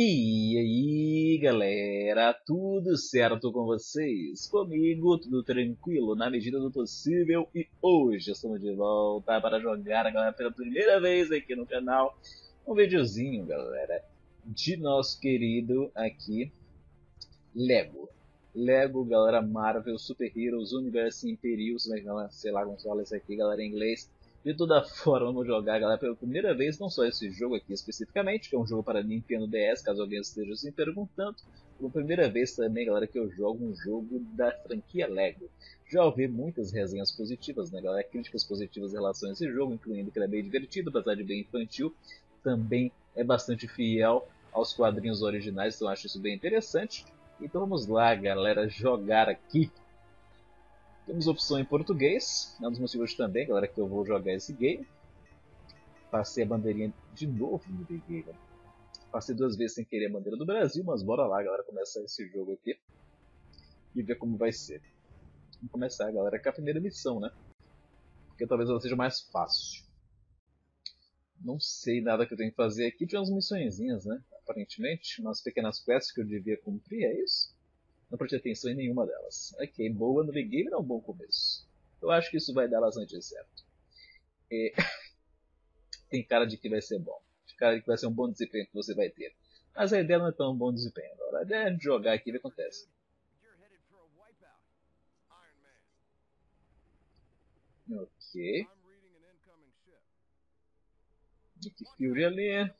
E aí, galera, tudo certo com vocês? Comigo, tudo tranquilo, na medida do possível. E hoje estamos de volta para jogar, galera, pela primeira vez aqui no canal. Um videozinho, galera, de nosso querido aqui, Lego. Lego, galera, Marvel, Super Heroes, Universe Imperius, sei lá como se fala isso aqui, galera, em inglês. De toda forma, vamos jogar, galera, pela primeira vez, não só esse jogo aqui especificamente, que é um jogo para Nintendo DS, caso alguém esteja se perguntando, pela primeira vez também, galera, que eu jogo um jogo da franquia Lego. Já ouvi muitas resenhas positivas, né, galera, críticas positivas em relação a esse jogo, incluindo que ele é bem divertido, apesar de bem infantil, também é bastante fiel aos quadrinhos originais, então eu acho isso bem interessante. Então vamos lá, galera, jogar aqui. Temos opção em português, é um dos motivos também, galera, que eu vou jogar esse game. Passei a bandeirinha de novo no Big Game. Passei duas vezes sem querer a bandeira do Brasil, mas bora lá, galera, começar esse jogo aqui e ver como vai ser. Vamos começar, galera, com a primeira missão, né? Porque talvez ela seja mais fácil. Não sei nada que eu tenho que fazer aqui, tinha umas missõezinhas, né? Aparentemente, umas pequenas quests que eu devia cumprir, é isso? Não prestei atenção em nenhuma delas. Ok, boa no Big Game é um bom começo. Eu acho que isso vai dar bastante certo. E... tem cara de que vai ser bom. Tem cara de que vai ser um bom desempenho que você vai ter. Mas a ideia não é tão bom desempenho. Agora. A ideia é de jogar aqui e ver o que acontece. Ok. Nick Fury ali.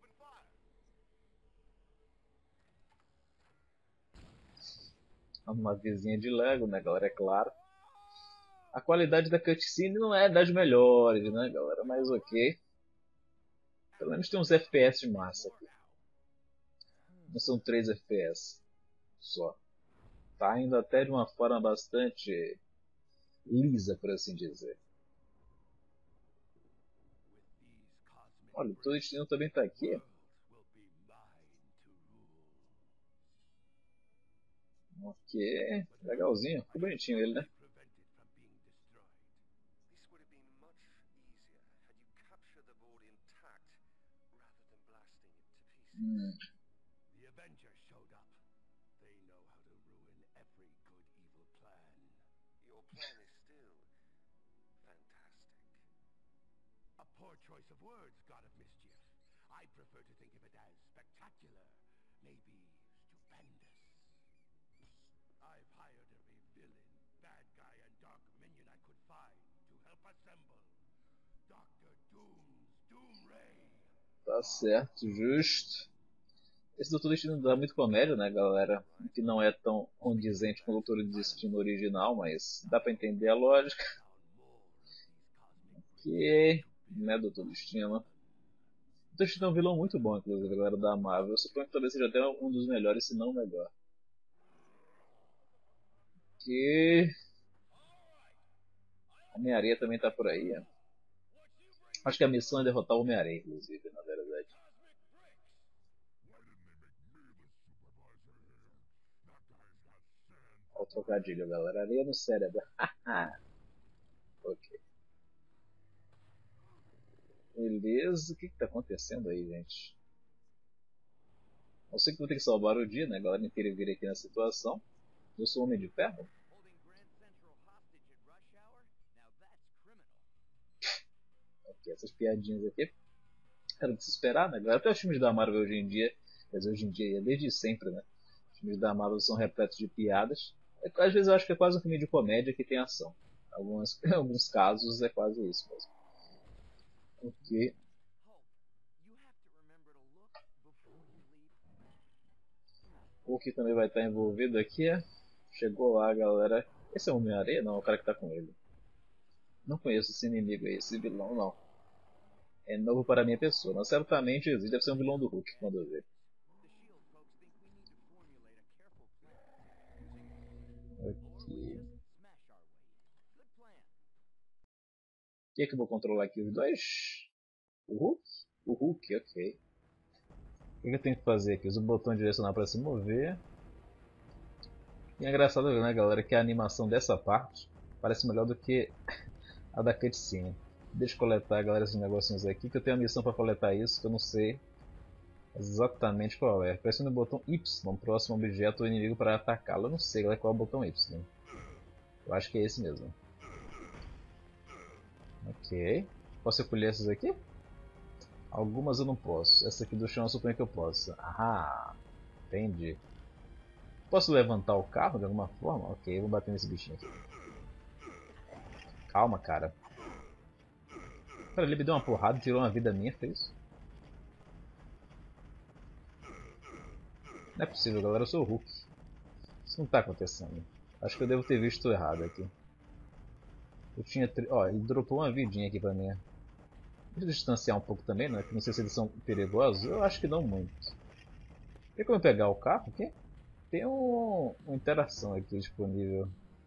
Uma vizinha de Lego, né, galera? É claro. A qualidade da cutscene não é das melhores, né, galera? Mas ok. Pelo menos tem uns FPS de massa aqui. Não são 3 FPS só. Tá indo até de uma forma bastante lisa, por assim dizer. Olha, o Tolentino também tá aqui. Ok, legalzinho. Ficou bonitinho ele, né? Hum. Poor choice of words, God of Mischief. I prefer to think of it as spectacular, maybe stupendous. I've hired every villain, bad guy, and dark minion I could find to help assemble Dr. Doom's Doom Ray. Tá certo, justo. Esse Doutor Destino dá muito comédia, né, galera? Que não é tão condizente com o Doutor Destino original, mas dá pra entender a lógica. Que não é Doutor Destino. Doutor Destino é um vilão muito bom, inclusive, galera da Marvel. Eu suponho que talvez seja até um dos melhores, se não o melhor. Que Homem-Aranha também tá por aí. É. Acho que a missão é derrotar o Homem-Aranha, inclusive, na verdade. Olha o trocadilho, galera. Areia no cérebro. Ok. Beleza. O que tá acontecendo aí, gente? Eu sei que vou ter que salvar o dia, né? A galera inteira vir aqui na situação. Eu sou Homem de Ferro. Ok, essas piadinhas aqui. Era de se esperar, né? Galera, até os filmes da Marvel hoje em dia, mas hoje em dia, desde sempre, né? Os filmes da Marvel são repletos de piadas. Às vezes eu acho que é quase um filme de comédia que tem ação. Em alguns casos é quase isso mesmo. Ok. O que também vai estar envolvido aqui é. Chegou lá, galera. Esse é o Homem-Aranha? Não, é o cara que tá com ele. Não conheço esse inimigo aí, esse vilão não. É novo para a minha pessoa, mas certamente existe. Deve ser um vilão do Hulk quando eu ver. Aqui. O que é que eu vou controlar aqui? Os dois? O Hulk? O Hulk, ok. O que eu tenho que fazer aqui? Usa o botão direcional para se mover. E é engraçado ver, né, galera, que a animação dessa parte parece melhor do que a da cutscene. Deixa eu coletar, galera, esses negocinhos aqui, que eu tenho a missão para coletar isso, que eu não sei exatamente qual é. Pressione o botão Y próximo ao objeto ou inimigo para atacá-lo. Eu não sei qual é o botão Y. Eu acho que é esse mesmo. Ok. Posso recolher essas aqui? Algumas eu não posso. Essa aqui do chão eu suponho que eu possa. Ah, entendi. Posso levantar o carro de alguma forma? Ok, vou bater nesse bichinho aqui. Calma, cara. Pera, ele me deu uma porrada e tirou uma vida minha, fez isso? Não é possível, galera. Eu sou o Hulk. Isso não tá acontecendo. Acho que eu devo ter visto errado aqui. Eu tinha... Ó, ele dropou uma vidinha aqui pra mim. Deixa eu distanciar um pouco também, né? Não sei se eles são perigosos. Eu acho que não muito. Tem como eu pegar o carro aqui? Tem uma interação aqui disponível.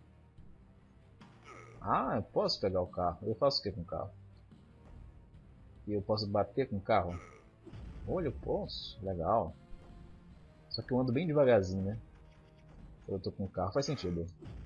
Ah, eu posso pegar o carro. Eu faço o que com o carro? E eu posso bater com o carro? Olha, eu posso. Legal. Só que eu ando bem devagarzinho, né? Eu tô com o carro. Faz sentido.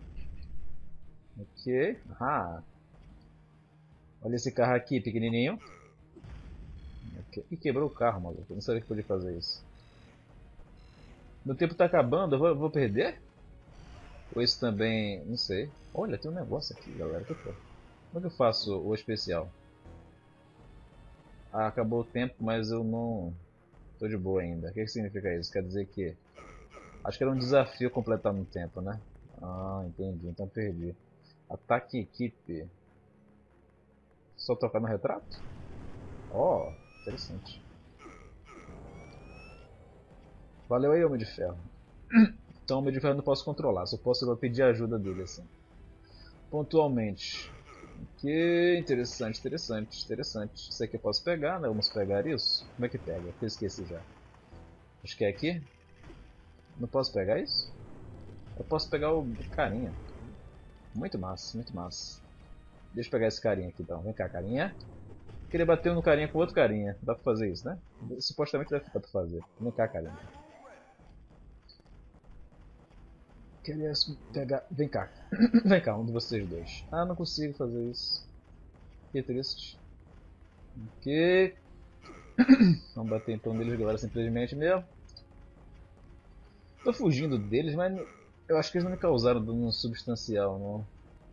Ok. Ah. Olha esse carro aqui, pequenininho. Okay. Ih, quebrou o carro, maluco. Eu não sabia que podia fazer isso. Meu tempo tá acabando. Eu vou perder? Ou isso também... Não sei. Olha, tem um negócio aqui, galera. O que foi? Como é que eu faço o especial? Ah, acabou o tempo, mas eu não... Tô de boa ainda. O que significa isso? Quer dizer que... Acho que era um desafio completar no tempo, né? Ah, entendi. Então perdi. Ataque equipe. Só tocar no retrato? Oh, interessante. Valeu aí, Homem de Ferro. Então, o Homem de Ferro eu não posso controlar. Só posso pedir ajuda dele, assim. Pontualmente. Que interessante, interessante, interessante. Isso aqui eu posso pegar, né? Vamos pegar isso? Como é que pega? Eu esqueci já. Acho que é aqui. Não posso pegar isso? Eu posso pegar o carinha. Muito massa, muito massa. Deixa eu pegar esse carinha aqui então. Vem cá, carinha. Queria bater no carinha com outro carinha. Dá pra fazer isso, né? Supostamente dá pra fazer. Vem cá, carinha. Queria pegar... Vem cá. Vem cá, um de vocês dois. Ah, não consigo fazer isso. Que triste. Ok. Vamos bater então neles, galera, simplesmente mesmo. Tô fugindo deles, mas eu acho que eles não me causaram dano substancial, não.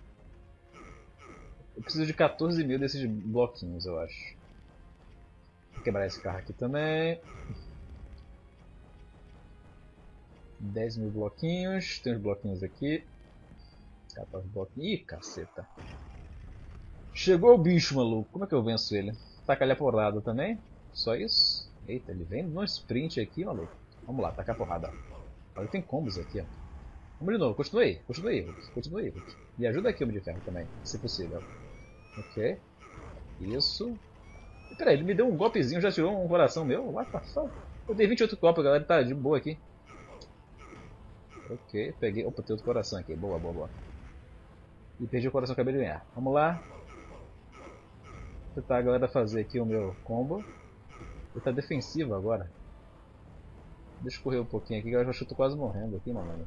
Eu preciso de 14 mil desses bloquinhos, eu acho. Vou quebrar esse carro aqui também. 10 mil bloquinhos. Tem uns bloquinhos aqui. 14 bloquinhos. Ih, caceta. Chegou o bicho, maluco. Como é que eu venço ele? Taca-lhe a porrada também. Só isso? Eita, ele vem no sprint aqui, maluco. Vamos lá, tacar a porrada. Olha, tem combos aqui, ó. Vamos de novo, continue, continue, Hulk. Continue, Hulk. Me ajuda aqui, Homem de Ferro, também, se possível. Ok. Isso. E peraí, ele me deu um golpezinho, já tirou um coração meu? What the fuck? Eu dei 28 copos, galera, tá de boa aqui. Ok, peguei. Opa, tem outro coração aqui. Boa, boa, boa. E perdi o coração que acabei de ganhar. Vamos lá. Vou tentar a galera fazer aqui o meu combo. Ele tá defensivo agora. Deixa eu correr um pouquinho aqui, que eu acho que eu tô quase morrendo aqui, mano.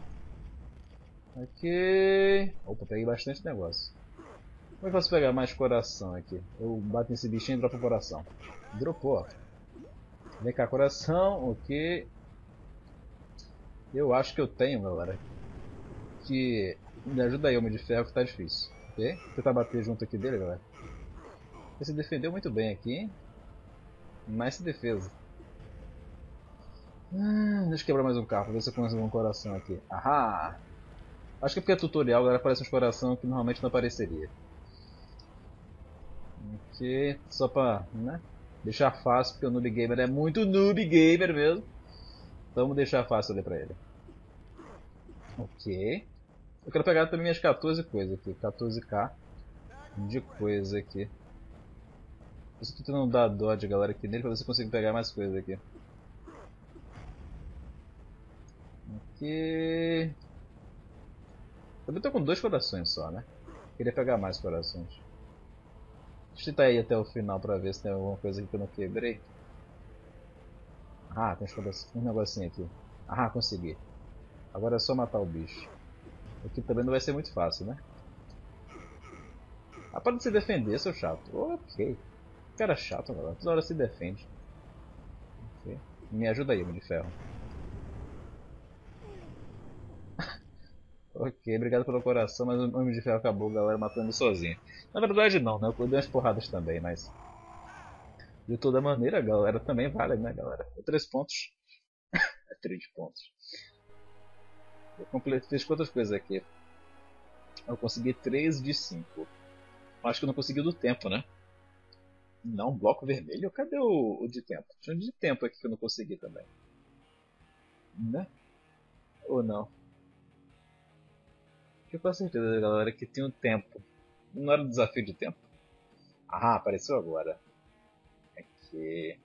Ok. Opa, peguei bastante negócio. Como é que eu posso pegar mais coração aqui? Eu bato nesse bichinho e dropo o coração. Dropou, ó. Vem cá, coração, ok. Eu acho que eu tenho, galera. Que... Me ajuda aí, Homem de Ferro, que tá difícil. Ok? Vou tentar bater junto aqui dele, galera. Ele se defendeu muito bem aqui. Nice defesa. Deixa eu quebrar mais um carro, pra ver se eu consigo um coração aqui. Ahá! Acho que é porque é tutorial, galera, aparece uns coração que normalmente não apareceria. Ok, só pra, né, deixar fácil, porque o Noob Gamer é muito Noob Gamer mesmo. Então vamos deixar fácil ali pra ele. Ok. Eu quero pegar também minhas 14 coisas aqui, 14k de coisa aqui. Eu estou tentando dar dodge, galera, aqui nele pra ver se eu consigo pegar mais coisas aqui. Ok. Também tô com 2 corações só, né? Queria pegar mais corações. Deixa eu tentar ir até o final pra ver se tem alguma coisa aqui que eu não quebrei. Ah, tem um negocinho aqui. Ah, consegui. Agora é só matar o bicho. Aqui também não vai ser muito fácil, né? Ah, para de se defender, seu chato. Ok. Cara chato, galera. Toda hora se defende. Ok. Me ajuda aí, Homem de Ferro. Ok, obrigado pelo coração, mas o Homem de Ferro acabou, galera, matando ele sozinho. Na verdade não, né? Eu dei umas porradas também, mas... De toda maneira, galera, também vale, né, galera? 3 pontos. É 3 pontos. Fiz quantas coisas aqui? Eu consegui 3 de 5. Acho que eu não consegui o do tempo, né? Não, bloco vermelho? Cadê o de tempo? Tinha um de tempo aqui que eu não consegui também. Né? Ou não? Eu com certeza, galera, que tem um tempo. Não era o desafio de tempo. Ah, apareceu agora. Aqui.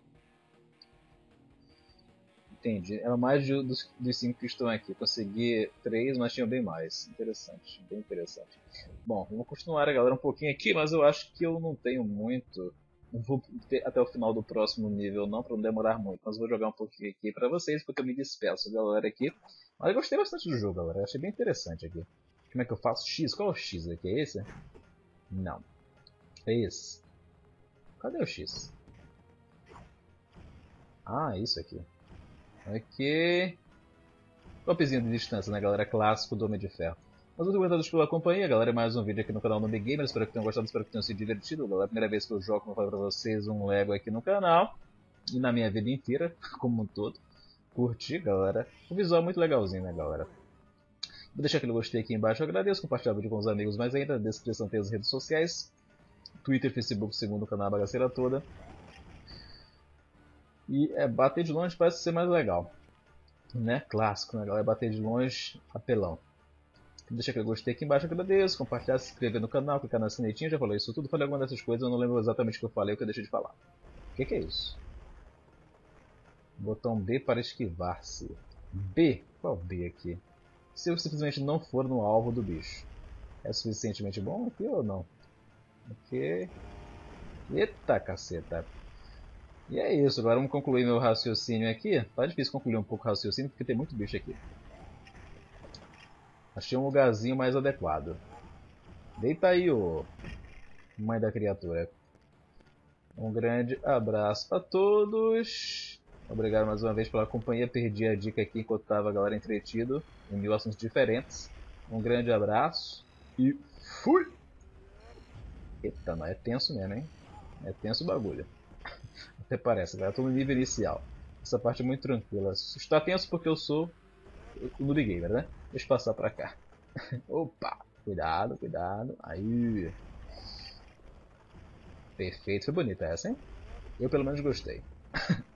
Entendi. Era mais dos 5 que estão aqui. Consegui 3, mas tinha bem mais. Interessante, bem interessante. Bom, vamos continuar, galera, um pouquinho aqui, mas eu acho que eu não tenho muito. Não vou ter até o final do próximo nível não, para não demorar muito. Mas vou jogar um pouquinho aqui para vocês, porque eu me despeço, galera, aqui. Mas eu gostei bastante do jogo, galera. Eu achei bem interessante aqui. Como é que eu faço? X? Qual é o X aqui? É esse? Não. É esse. Cadê o X? Ah, isso aqui. Aqui. Topzinho de distância, né, galera? Clássico do Homem de Ferro. Mas muito obrigado pela companhia, galera. Mais um vídeo aqui no canal Noob Gamer. Espero que tenham gostado, espero que tenham se divertido. Galera, primeira vez que eu jogo, como eu falei pra vocês, um Lego aqui no canal. E na minha vida inteira, como um todo. Curti, galera. O visual é muito legalzinho, né, galera? Vou deixar aquele gostei aqui embaixo. Eu agradeço, compartilhar o vídeo com os amigos, mas ainda na descrição tem as redes sociais. Twitter, Facebook, segundo o canal, a bagaceira toda. E bater de longe parece ser mais legal. Né? Clássico, né, galera? Bater de longe, apelão. Deixa aquele gostei aqui embaixo, agradeço, compartilhar, se inscrever no canal, clicar na sinetinha, já falei isso tudo, falei alguma dessas coisas, eu não lembro exatamente o que eu falei, o que eu deixei de falar. O que é isso? Botão B para esquivar-se. B? Qual B aqui? Se eu simplesmente não for no alvo do bicho. É suficientemente bom aqui ou não? Ok. Eita caceta. E é isso, agora vamos concluir meu raciocínio aqui. Tá difícil concluir um pouco o raciocínio porque tem muito bicho aqui. Achei um lugarzinho mais adequado. Deita aí, ô mãe da criatura. Um grande abraço a todos. Obrigado mais uma vez pela companhia. Perdi a dica aqui enquanto estava a galera entretido em 1000 assuntos diferentes. Um grande abraço e fui! Eita, não é tenso mesmo, hein? É tenso o bagulho. Até parece, galera. Tô no nível inicial. Essa parte é muito tranquila. Está tenso porque eu sou o Noob Gamer, né? Deixa eu passar pra cá. Opa! Cuidado, cuidado. Aí. Perfeito. Foi bonita essa, hein? Eu pelo menos gostei.